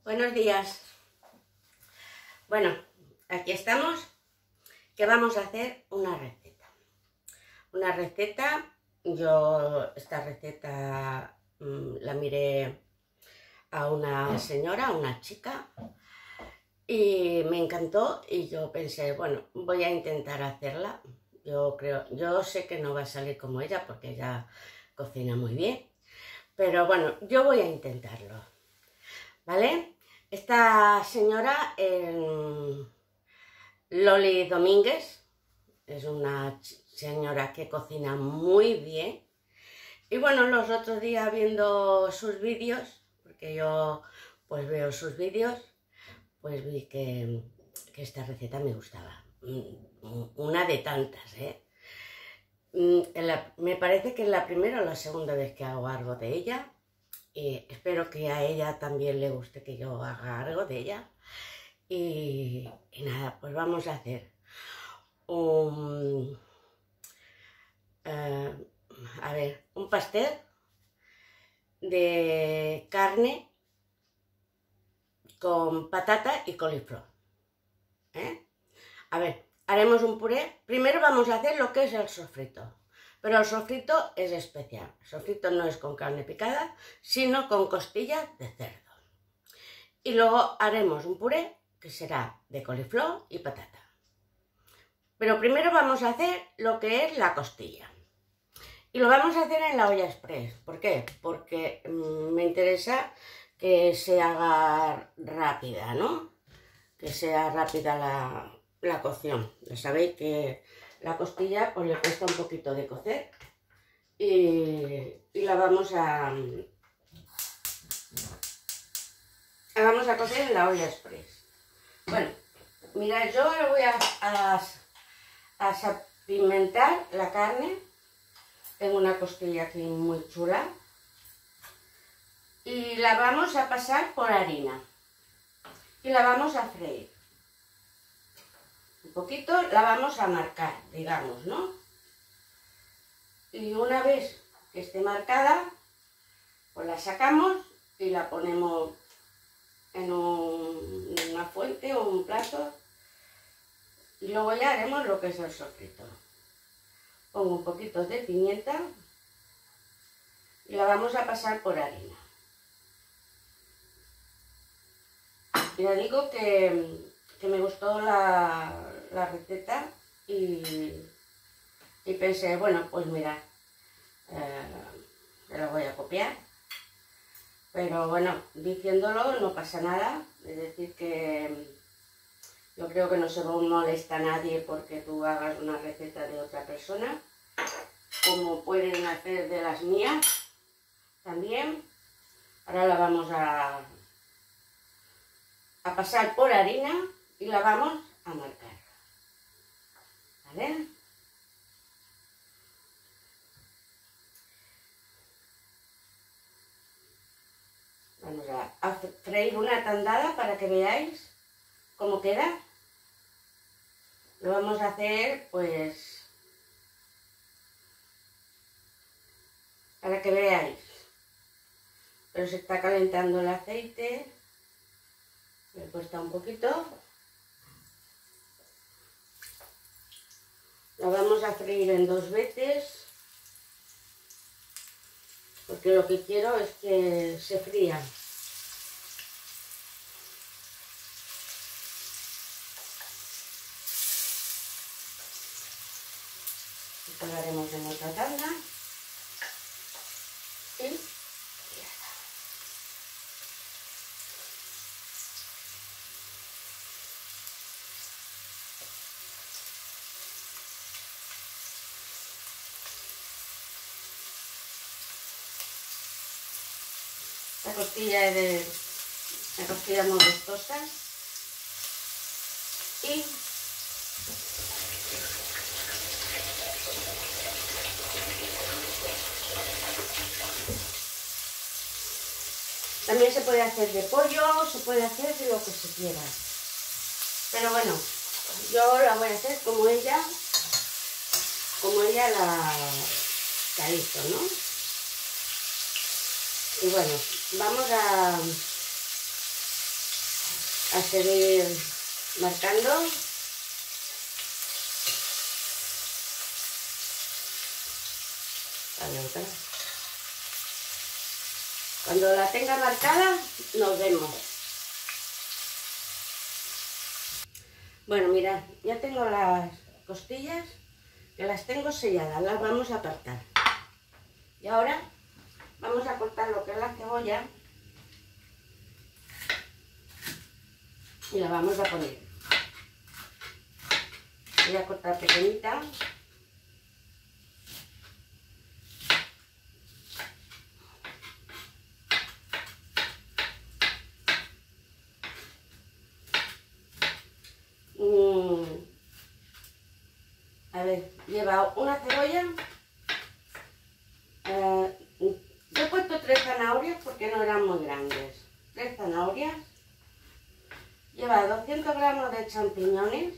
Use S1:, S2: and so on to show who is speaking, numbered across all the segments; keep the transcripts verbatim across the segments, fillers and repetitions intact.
S1: Buenos días. Bueno, aquí estamos, que vamos a hacer una receta. Una receta, yo esta receta mmm, la miré a una señora, a una chica, y me encantó y yo pensé, bueno, voy a intentar hacerla. Yo creo, yo sé que no va a salir como ella porque ella cocina muy bien, pero bueno, yo voy a intentarlo, ¿vale? Esta señora, eh, Loli Domínguez, es una señora que cocina muy bien. Y bueno, los otros días viendo sus vídeos, porque yo pues veo sus vídeos, pues vi que, que esta receta me gustaba. Una de tantas, ¿eh? En la, me parece que es la primera o la segunda vez que hago algo de ella. Y espero que a ella también le guste que yo haga algo de ella. Y, y nada, pues vamos a hacer un, uh, a ver, un pastel de carne con patata y coliflor. ¿Eh? A ver, haremos un puré. Primero vamos a hacer lo que es el sofrito. Pero el sofrito es especial. El sofrito no es con carne picada, sino con costillas de cerdo. Y luego haremos un puré que será de coliflor y patata. Pero primero vamos a hacer lo que es la costilla. Y lo vamos a hacer en la olla express. ¿Por qué? Porque mmm, me interesa que se haga rápida, ¿no? Que sea rápida la, la cocción. Ya sabéis que la costilla pues le cuesta un poquito de cocer y, y la vamos a, la vamos a cocer en la olla express. Bueno, mira, yo ahora voy a, a, a salpimentar la carne. Tengo una costilla aquí muy chula y la vamos a pasar por harina y la vamos a freír. Un poquito la vamos a marcar, digamos, ¿no? Y una vez que esté marcada, pues la sacamos y la ponemos en, un, en una fuente o un plato. Y luego ya haremos lo que es el sofrito. Pongo un poquito de pimienta y la vamos a pasar por harina. Ya digo que, que me gustó la, la receta y, y pensé, bueno, pues mira, eh, me la voy a copiar. Pero bueno, diciéndolo no pasa nada, es decir que yo creo que no se molesta a nadie porque tú hagas una receta de otra persona, como pueden hacer de las mías también. Ahora la vamos a, a pasar por harina y la vamos a marcar, ¿vale? Vamos a, a freír una tandada para que veáis cómo queda. Lo vamos a hacer pues para que veáis. Pero se está calentando el aceite. Me cuesta un poquito. La vamos a freír en dos veces. Porque lo que quiero es que se fría. Esto lo haremos en otra tanda. Y ya está. La costilla es de la costilla muy gustosa y también se puede hacer de pollo, se puede hacer de lo que se quiera. Pero bueno, yo la voy a hacer como ella, como ella la, la hizo, ¿no? Y bueno, vamos a, a seguir marcando. Vale, otra. Cuando la tenga marcada, nos vemos. Bueno, mirad, ya tengo las costillas, que las tengo selladas, las vamos a apartar. Y ahora vamos a cortar lo que es la cebolla y la vamos a poner. Voy a cortar pequeñita. A ver, lleva una cebolla, eh, yo he puesto tres zanahorias porque no eran muy grandes, tres zanahorias, lleva doscientos gramos de champiñones,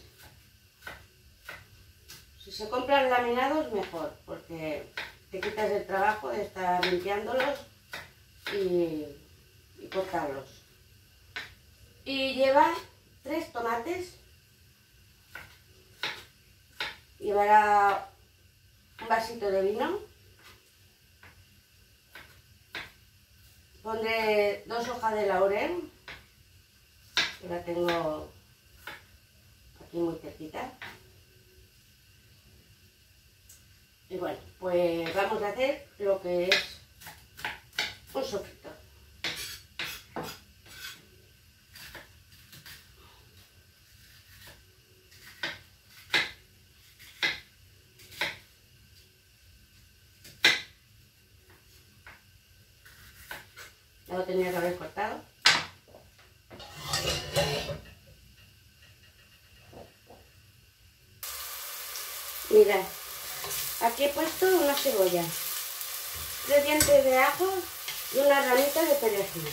S1: si se compran laminados mejor porque te quitas el trabajo de estar limpiándolos y, y cortarlos, y lleva tres tomates. Llevará un vasito de vino, pondré dos hojas de laurel, que la tengo aquí muy cerquita, y bueno, pues vamos a hacer lo que es un sofrito. Ya lo tenía que haber cortado. Mirad, aquí he puesto una cebolla, tres dientes de ajo y una ramita de perejil.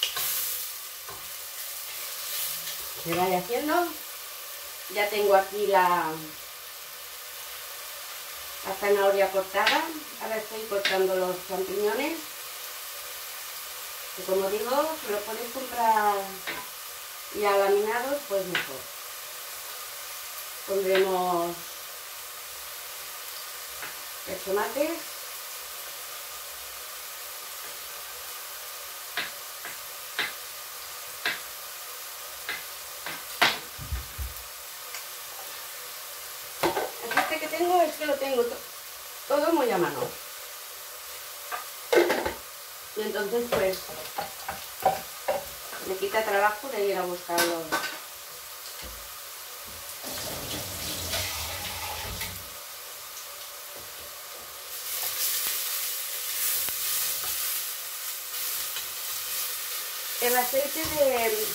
S1: Se vaya haciendo. Ya tengo aquí la, la zanahoria cortada. Ahora estoy cortando los champiñones. Que como digo, si lo podéis comprar ya laminados, pues mejor. Pondremos el tomate. El chiste que tengo es que lo tengo to todo muy a mano. Y entonces pues me quita trabajo de ir a buscarlo. El aceite de,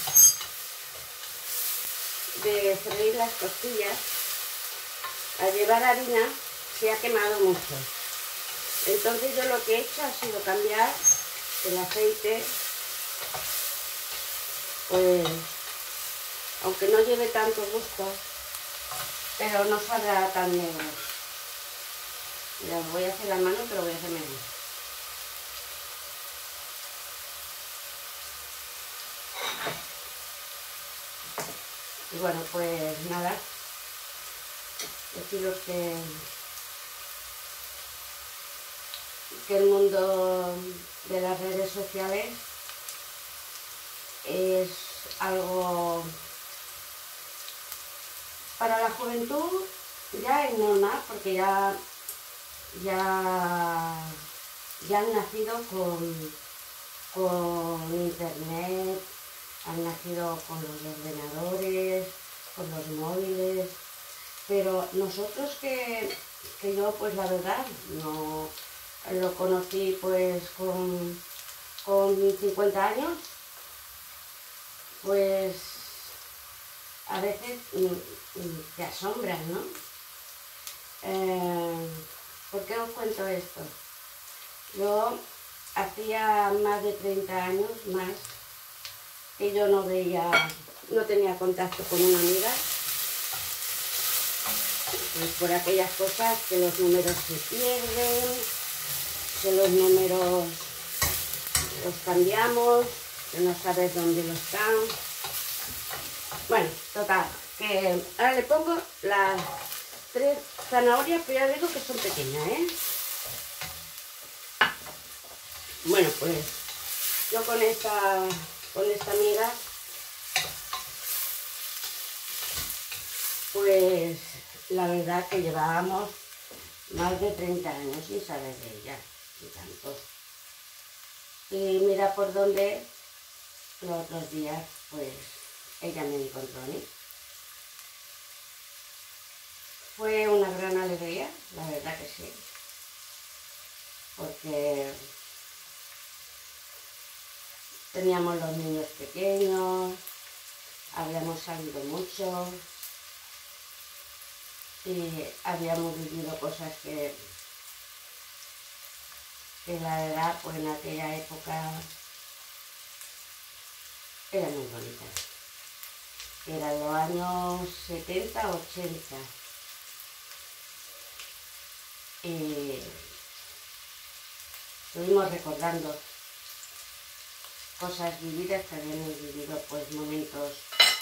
S1: de freír las costillas, al llevar harina, se ha quemado mucho. Entonces yo lo que he hecho ha sido cambiar el aceite, pues, aunque no lleve tanto gusto, pero no saldrá tan negro. Mira, lo voy a hacer a mano, pero voy a hacer menos. Y bueno, pues nada, deciros que, que el mundo de las redes sociales es algo para la juventud ya es normal, porque ya ya, ya han nacido con, con internet, han nacido con los ordenadores, con los móviles, pero nosotros que, que yo pues la verdad no lo conocí pues con, con cincuenta años, pues a veces te asombras, ¿no? Eh, ¿Por qué os cuento esto? Yo hacía más de treinta años más que yo no veía, no tenía contacto con una amiga, pues por aquellas cosas que los números se pierden, que los números los cambiamos, que no sabes dónde los están. Bueno, total, que ahora le pongo las tres zanahorias, pero ya digo que son pequeñas, ¿eh? Bueno, pues yo con esta, con esta amiga, pues la verdad que llevábamos más de treinta años sin saber de ella, y tanto. Y mira por dónde los otros días, pues ella me encontró a mí. Fue una gran alegría, la verdad que sí, porque teníamos los niños pequeños, habíamos salido mucho y habíamos vivido cosas que, que la verdad, pues en aquella época eran muy bonitas. Eran los años setenta, ochenta. Y estuvimos recordando cosas vividas, que habíamos vivido pues momentos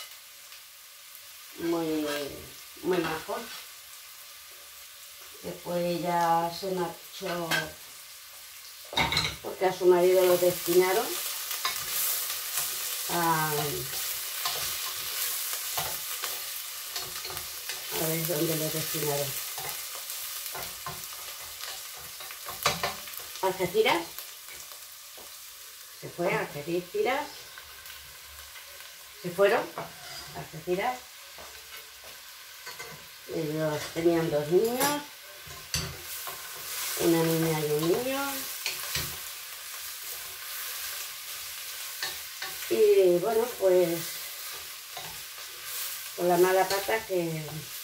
S1: muy, muy majos. Después ella se marchó porque a su marido lo destinaron a, a ver dónde lo destinaron. Algeciras, se fue a Algeciras, se fueron a Algeciras, ellos tenían dos niños, una niña y un niño, y bueno, pues con la mala pata que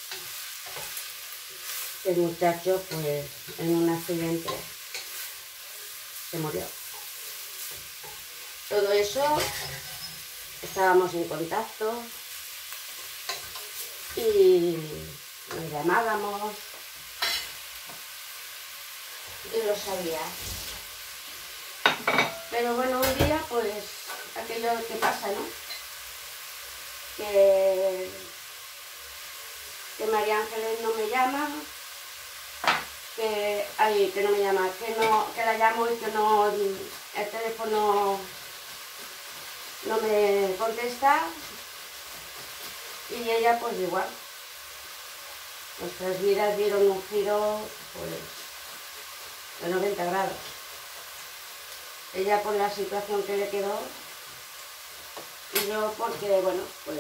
S1: el muchacho pues en un accidente se murió. Todo eso estábamos en contacto y nos llamábamos y lo sabía. Pero bueno, un día pues aquello que pasa, ¿no? Que, que María Ángeles no me llama, que, ay, que no me llama, que, no, que la llamo y que no, el teléfono no me contesta, y ella pues igual. Nuestras vidas dieron un giro pues de noventa grados. Ella por la situación que le quedó y yo porque, bueno, pues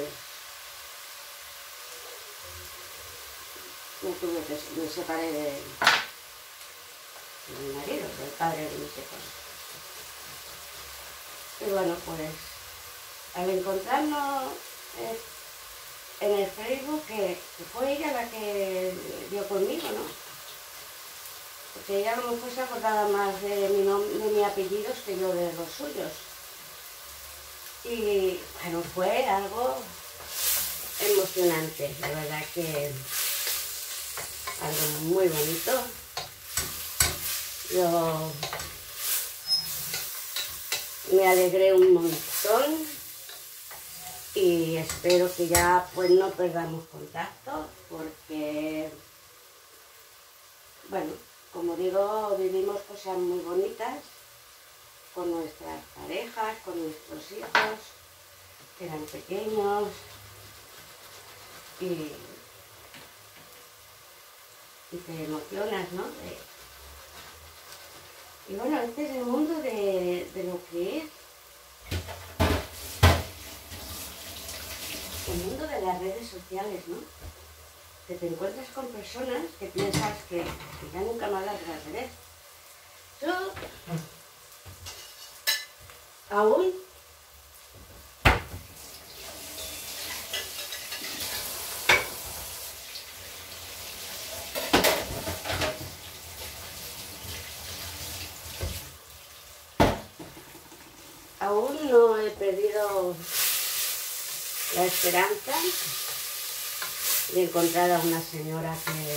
S1: me tuve que, me separé de, de mi marido, del padre de mis hijos. Y bueno, pues al encontrarnos eh, en el Facebook, que, que fue ella la que dio conmigo, ¿no? Porque ella a lo mejor se acordaba más de mi, de mi apellidos que yo de los suyos. Y bueno, fue algo emocionante, la verdad que algo muy bonito. Yo me alegré un montón y espero que ya pues no perdamos contacto, porque bueno, como digo, vivimos cosas muy bonitas con nuestras parejas, con nuestros hijos, que eran pequeños, y, y te emocionas, ¿no? De, y bueno, este es el mundo de, de lo que es el mundo de las redes sociales, ¿no? Que te encuentras con personas que piensas que, que ya nunca más las vas a ver. Yo aún aún no he perdido la esperanza de encontrar a una señora que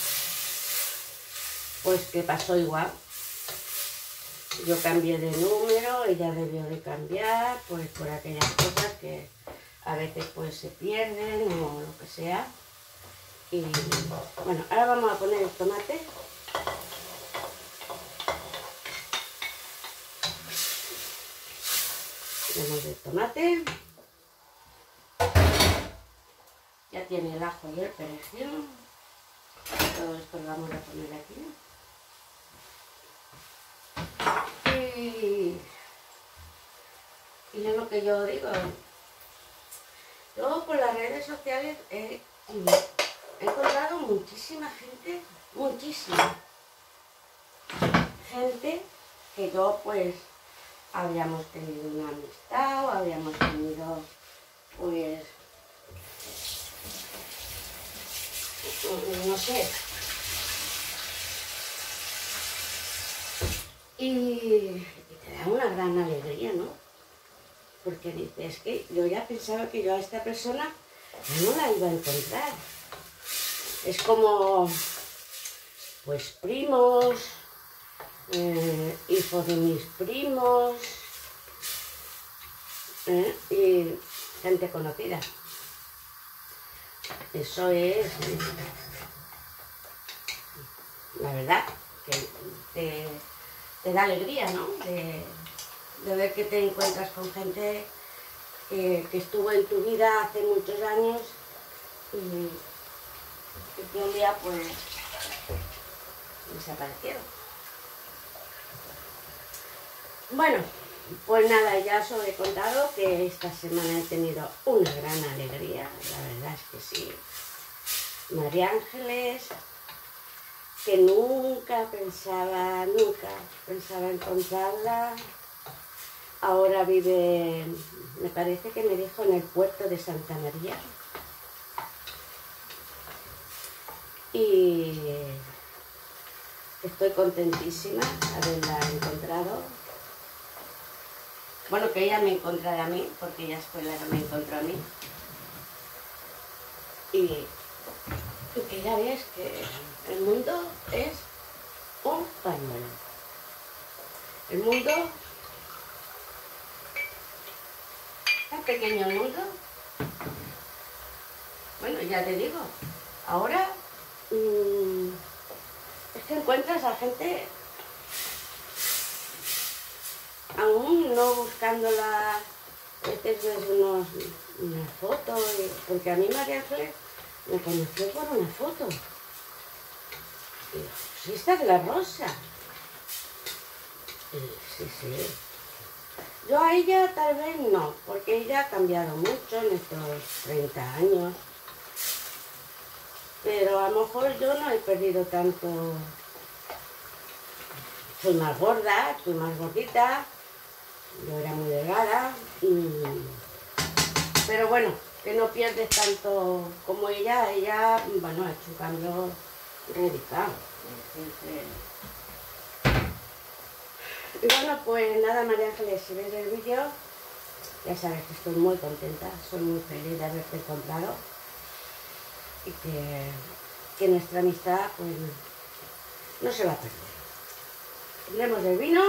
S1: pues que pasó igual. Yo cambié de número, ella debió de cambiar, pues por aquellas cosas que a veces pues se pierden o lo que sea. Y bueno, ahora vamos a poner el tomate. Ponemos el tomate. Ya tiene el ajo y el perejil. Todo esto lo vamos a poner aquí. Y, y es lo que yo digo. Yo por las redes sociales he, he encontrado muchísima gente, muchísima gente que yo pues habíamos tenido una amistad o habíamos tenido pues no sé. Y te da una gran alegría, ¿no? Porque dices, es que yo ya pensaba que yo a esta persona no la iba a encontrar. Es como, pues, primos, eh, hijos de mis primos, eh, y gente conocida. Eso es, eh, la verdad, que te, te da alegría, ¿no? De, de ver que te encuentras con gente eh, que estuvo en tu vida hace muchos años y, y que un día pues desaparecieron. Bueno, pues nada, ya os he contado que esta semana he tenido una gran alegría, la verdad es que sí. María Ángeles, que nunca pensaba, nunca pensaba encontrarla. Ahora vive, me parece que me dijo, en el puerto de Santa María. Y estoy contentísima de haberla encontrado. Bueno, que ella me encontrara a mí, porque ella fue la que me encontró a mí. Y, y que ya ves que el mundo es un pañuelo. El mundo... tan pequeño el mundo. Bueno, ya te digo, ahora mmm, es que encuentras a gente aún no buscándola, a veces ves unos, una foto, y, porque a mí María Ángeles me conoció por una foto. Y digo, sí, esta es la Rosa. Y, sí, sí. Yo a ella tal vez no, porque ella ha cambiado mucho en estos treinta años. Pero a lo mejor yo no he perdido tanto. Soy más gorda, soy más gordita. Yo era muy delgada. Y... pero bueno, que no pierdes tanto como ella. Ella, bueno, ha hecho un cambio radical. Y bueno, pues nada, María Ángeles, si ves el vídeo, ya sabes que estoy muy contenta, soy muy feliz de haberte encontrado y que, que nuestra amistad pues no se va a perder. Tendremos el vino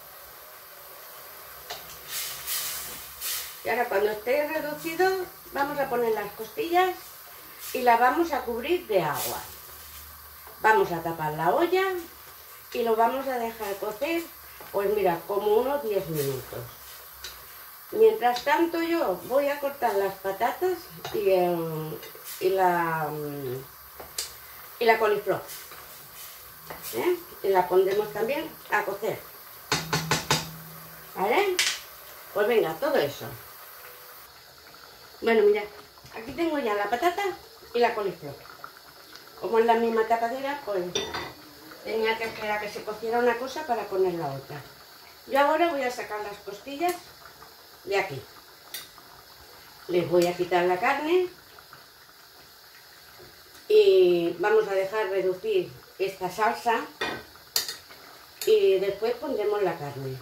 S1: y ahora cuando esté reducido vamos a poner las costillas y la vamos a cubrir de agua. Vamos a tapar la olla y lo vamos a dejar cocer, pues mira, como unos diez minutos. Mientras tanto yo voy a cortar las patatas y, el, y, la, y la coliflor. ¿Eh? Y la pondremos también a cocer. ¿Vale? Pues venga, todo eso. Bueno, mira, aquí tengo ya la patata y la coliflor. Como es la misma tapadera, pues tenía que esperar a que se cociera una cosa para poner la otra. Yo ahora voy a sacar las costillas de aquí. Les voy a quitar la carne y vamos a dejar reducir esta salsa y después pondremos la carne.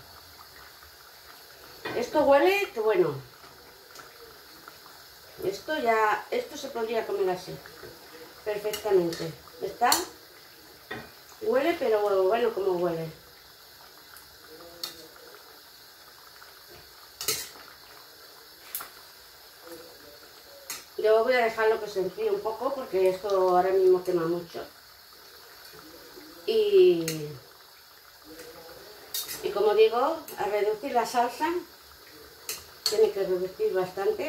S1: Esto huele que bueno. Esto ya, esto se podría comer así, perfectamente. ¿Está? Huele, pero bueno, ¿cómo huele? Yo voy a dejarlo que se enfríe un poco porque esto ahora mismo quema mucho. Y, y como digo, a reducir la salsa, tiene que reducir bastante.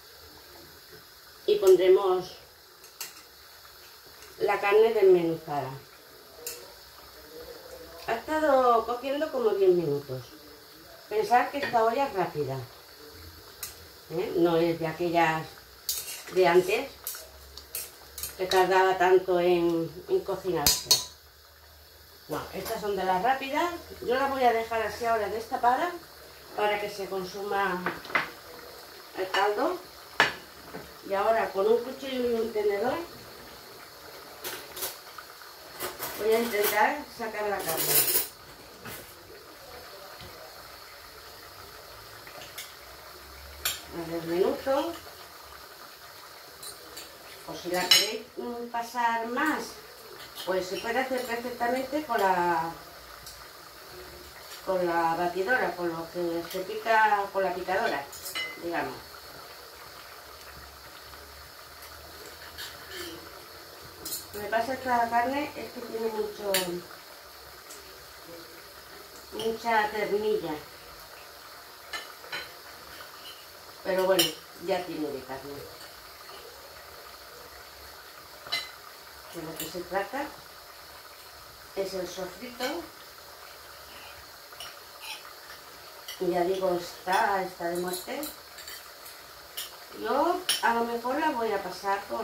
S1: Y pondremos la carne desmenuzada. Ha estado cociendo como diez minutos. Pensad que esta olla es rápida, ¿eh? No es de aquellas de antes que tardaba tanto en, en cocinarse. No, estas son de las rápidas. Yo las voy a dejar así ahora destapadas para que se consuma el caldo. Y ahora con un cuchillo y un tenedor voy a intentar sacar la carne. La desmenuzo. O si la queréis pasar más, pues se puede hacer perfectamente con la con la batidora, con lo que se pica con la picadora, digamos. Lo que pasa es que la carne es que tiene mucho mucha ternilla, pero bueno, ya tiene de carne. De lo que se trata es el sofrito. Y ya digo, está, está de muerte. Yo a lo mejor la voy a pasar por,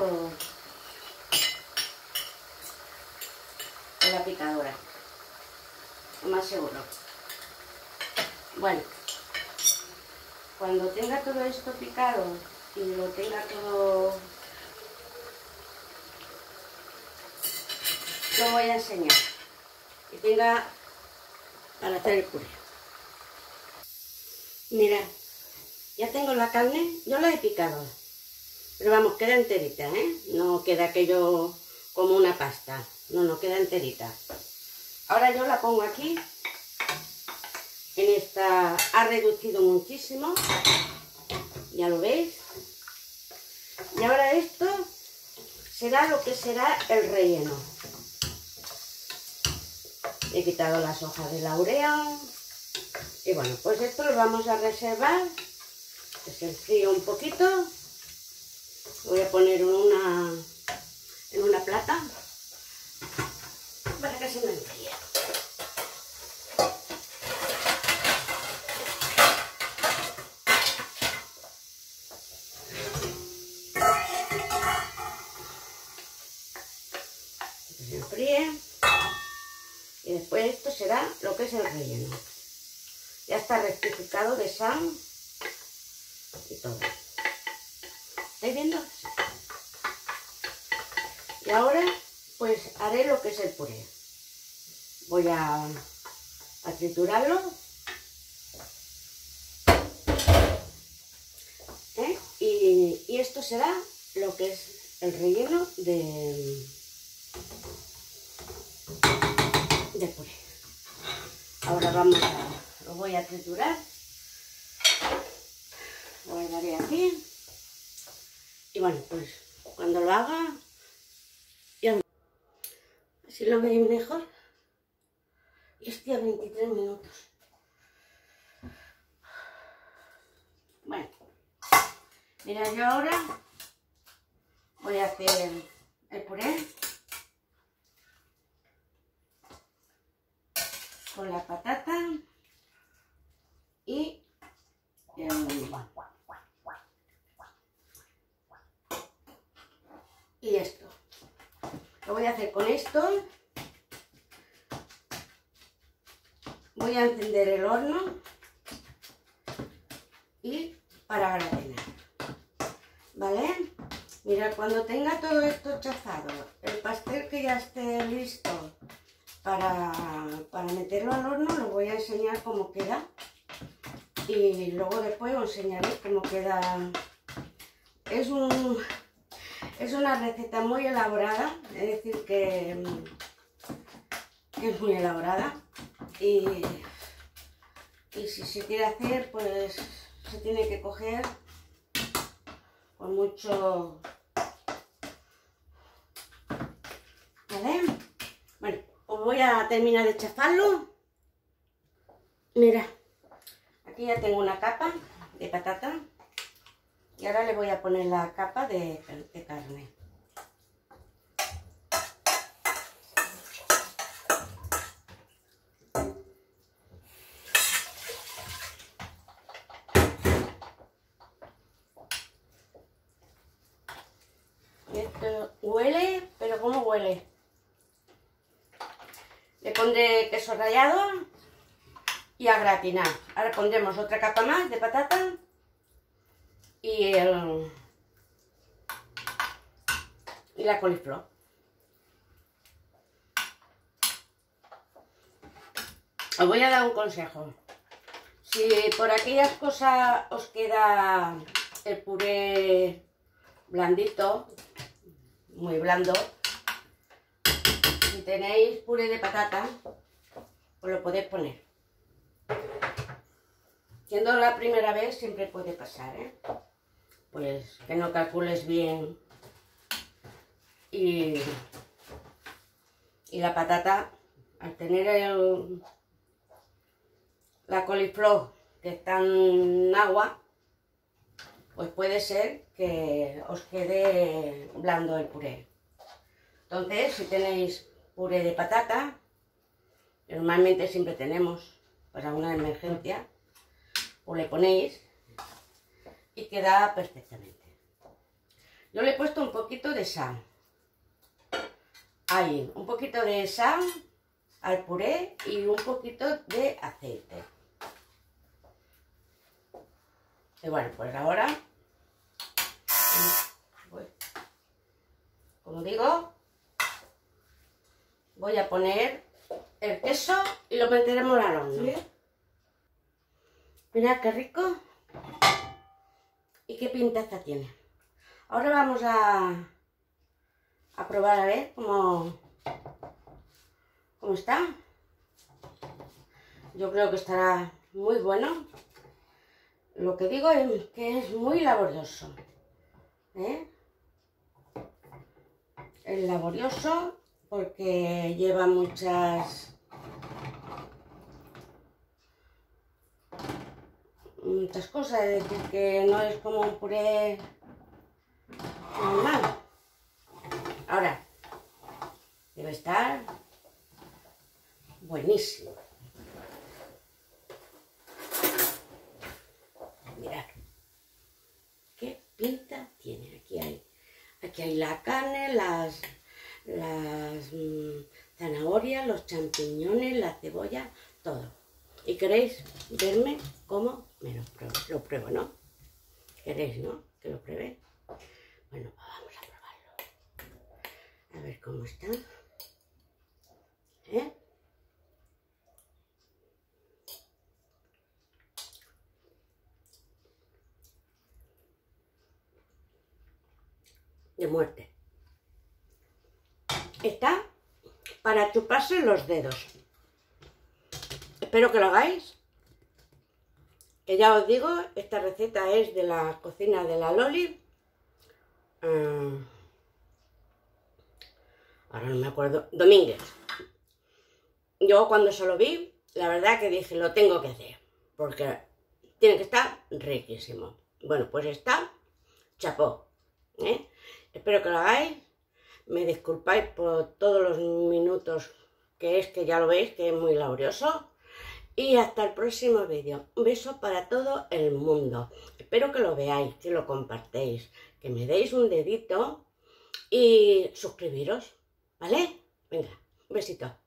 S1: por la picadora, lo más seguro. Bueno, cuando tenga todo esto picado y lo tenga todo, lo voy a enseñar y tenga para hacer el puré. Mirad, ya tengo la carne, yo la he picado, pero vamos, queda enterita, ¿eh? No queda aquello como una pasta, no, no, queda enterita. Ahora yo la pongo aquí, en esta, ha reducido muchísimo, ya lo veis. Y ahora esto será lo que será el relleno. He quitado las hojas de laurel. Y bueno, pues esto lo vamos a reservar, que se enfríe un poquito. Lo voy a poner en una, en una plata para que se me enfríe. Que se enfríe. Y después esto será lo que es el relleno. Ya está rectificado de sal y todo. ¿Estáis viendo? Y ahora pues haré lo que es el puré. Voy a, a triturarlo. ¿Eh? Y, y esto será lo que es el relleno de, de puré. Ahora vamos a... Lo voy a triturar, lo guardaré aquí y bueno, pues cuando lo haga, ya así lo veis mejor. Y estoy a veintitrés minutos. Bueno, mira, yo ahora voy a hacer el puré con la patata y el, y esto. Lo voy a hacer con esto. Voy a encender el horno y para gratinar, ¿vale? Mirad, cuando tenga todo esto chazado, el pastel que ya esté listo para, para meterlo al horno, lo voy a enseñar cómo queda. Y luego después os enseñaré cómo queda. Es, un, es una receta muy elaborada, es decir que, que es muy elaborada. Y, y si se quiere hacer, pues se tiene que coger con mucho... ¿Vale? Bueno, pues voy a terminar de chafarlo. Mira, aquí ya tengo una capa de patata y ahora le voy a poner la capa de, de carne. Esto huele, pero ¿cómo huele? Le pondré queso rallado y a gratinar. Ahora pondremos otra capa más de patata y, el, y la coliflor. Os voy a dar un consejo. Si por aquellas cosas os queda el puré blandito, muy blando, si tenéis puré de patata, os lo podéis poner. Siendo la primera vez siempre puede pasar, ¿eh? Pues que no calcules bien y, y la patata, al tener el, la coliflor que está en agua, pues puede ser que os quede blando el puré. Entonces, si tenéis puré de patata, normalmente siempre tenemos para una emergencia, pues le ponéis y queda perfectamente. Yo le he puesto un poquito de sal. Ahí, un poquito de sal al puré y un poquito de aceite. Y bueno, pues ahora, pues, como digo, voy a poner el queso y lo meteremos al horno. ¿Sí? Mirad qué rico y qué pintaza tiene. Ahora vamos a, a probar a ver cómo, cómo está. Yo creo que estará muy bueno. Lo que digo es que es muy laborioso, ¿eh? Es laborioso porque lleva muchas muchas cosas, es decir, que no es como un puré normal. Ahora, debe estar buenísimo. Mirad qué pinta tiene. Aquí hay, aquí hay la carne, las, las mmm, zanahorias, los champiñones, la cebolla, todo. Y queréis verme cómo me lo pruebo, lo pruebo, ¿no? ¿Queréis, no? Que lo pruebe. Bueno, pues vamos a probarlo. A ver cómo está. ¿Eh? De muerte. Está para chuparse los dedos. Espero que lo hagáis. Que ya os digo, esta receta es de la cocina de la Loli. Uh, ahora no me acuerdo. Domínguez. Yo cuando se lo vi, la verdad que dije, lo tengo que hacer. Porque tiene que estar riquísimo. Bueno, pues está chapó. ¿eh? Espero que lo hagáis. Me disculpáis por todos los minutos que es, que ya lo veis, que es muy laborioso. Y hasta el próximo vídeo. Un beso para todo el mundo. Espero que lo veáis, que lo compartéis, que me deis un dedito y suscribiros, ¿vale? Venga, un besito.